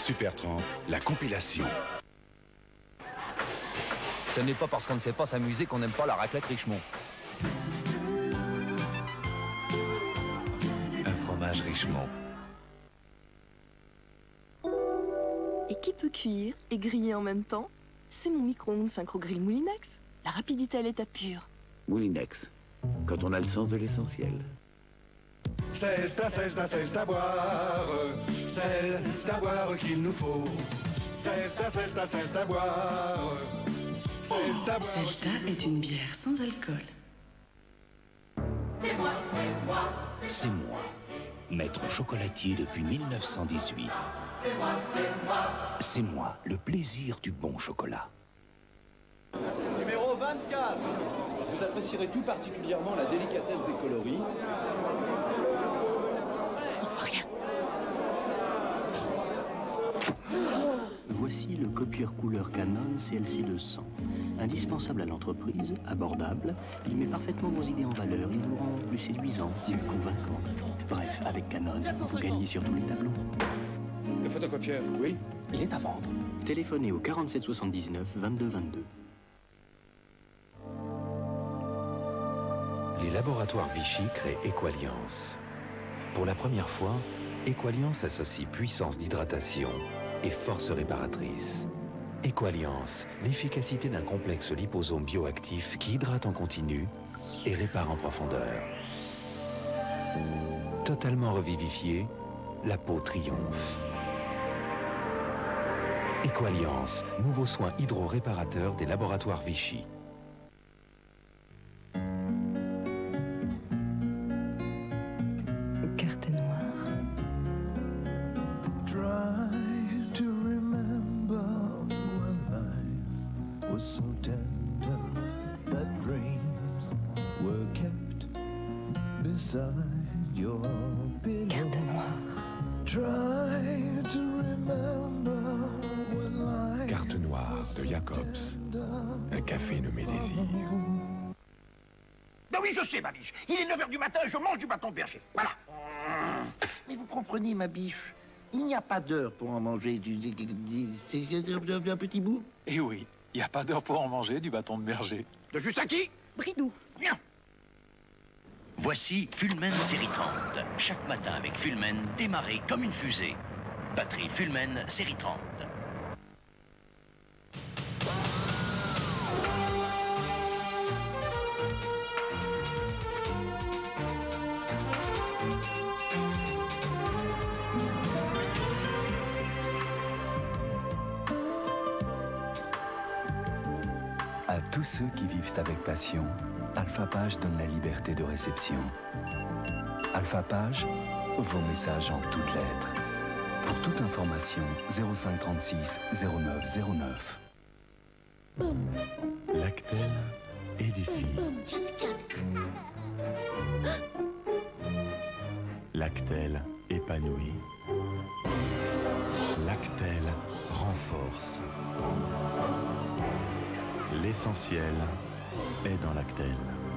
Super 30, la compilation. Ce n'est pas parce qu'on ne sait pas s'amuser qu'on n'aime pas la raclette Richemont. Un fromage Richemont. Et qui peut cuire et griller en même temps? C'est mon micro-ondes Synchro-Grill Moulinex. La rapidité à l'état pur. Moulinex, quand on a le sens de l'essentiel. C'est à boire, c'est à boire qu'il nous faut. C'est à boire, c'est à boire. Celta est une bière sans alcool. C'est moi, c'est moi. C'est moi, maître chocolatier depuis 1918. C'est moi, c'est moi. C'est moi, le plaisir du bon chocolat. Numéro 24. Vous apprécierez tout particulièrement la délicatesse des coloris. On voit rien. Voici le copieur couleur Canon CLC 200. Indispensable à l'entreprise, abordable, il met parfaitement vos idées en valeur, il vous rend plus séduisant, plus convaincant. Bref, avec Canon, vous gagnez sur tous les tableaux. Le photocopieur, oui, il est à vendre. Téléphonez au 47 79 22 22. Les laboratoires Vichy créent Equalliance. Pour la première fois, Equalliance associe puissance d'hydratation et force réparatrice. Equalliance, l'efficacité d'un complexe liposome bioactif qui hydrate en continu et répare en profondeur. Totalement revivifiée, la peau triomphe. Equalliance, nouveau soin hydro-réparateur des laboratoires Vichy. Carte noire. Try to remember when life was so tender that dreams were kept beside your pillow. Carte noire. Try to remember when life Carte noire de Jacobs. Un café nommé Désir. Ah oui, je sais, ma biche. Il est 9h du matin, je mange du bâton de berger. Voilà. Mais vous comprenez, ma biche, il n'y a pas d'heure pour en manger un petit bout. Eh oui, il n'y a pas d'heure pour en manger du bâton de berger. De juste à qui? Bridou. Bien. Voici Fullman série 30. Chaque matin avec Fullman, démarrez comme une fusée. Batterie Fullman série 30. À tous ceux qui vivent avec passion, Alphapage donne la liberté de réception. Alphapage, vos messages en toutes lettres. Pour toute information, 05 36 09 09. Lactel édifie. Lactel épanouit. Lactel renforce. L'essentiel est dans Lactel.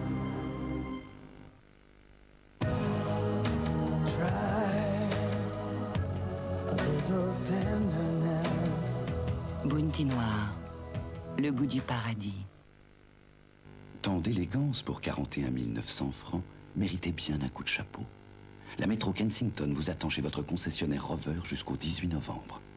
Bounty noir. Le goût du paradis. Tant d'élégance pour 41 900 francs méritait bien un coup de chapeau. La métro Kensington vous attend chez votre concessionnaire Rover jusqu'au 18 novembre.